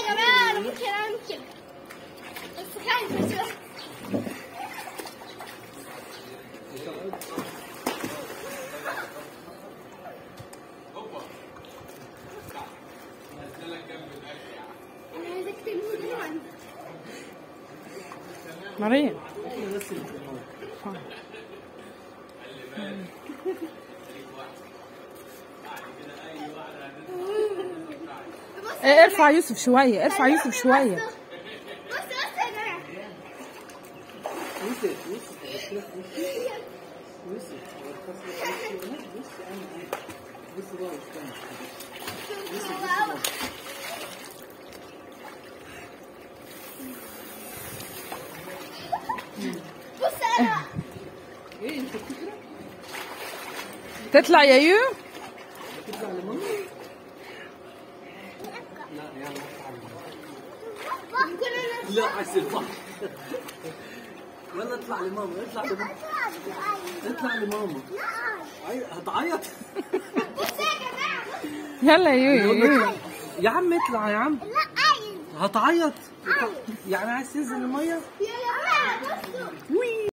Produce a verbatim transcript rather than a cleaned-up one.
يا جماعه انا ممكن اعمل كده بس خايفه شويه. انا عايزك تلمي عندي مريم. ايه ارفع يوسف شوية، ارفع يوسف شوية. بص بص يا جماعه يوسف يوسف يوسف بص انا بص بقى استنى بص انا ايه انت بتقرا؟ تطلع يا يو. تطلع لماما؟ لا يلا اطلع لماما. لا عايز البحر. يلا اطلع لماما، اطلع لماما، اطلع لماما. هتعيط. بص يا جماعه يلا يا يو يا يو. يا عم اطلع يا عم. لا عايز هتعيط يعني عايز تنزل الميه. يا جماعه بصوا